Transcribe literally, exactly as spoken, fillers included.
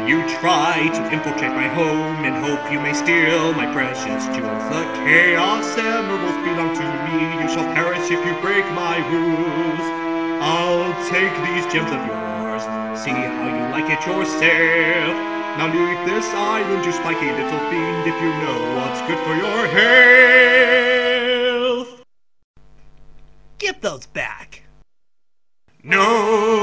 You try to infiltrate my home and hope you may steal my precious jewels. The chaos emeralds belong to me. You shall perish if you break my rules. I'll take these gems of yours. See how you like it yourself. Now leave this island, you spiky little fiend, if you know what's good for your health. Give those back. No!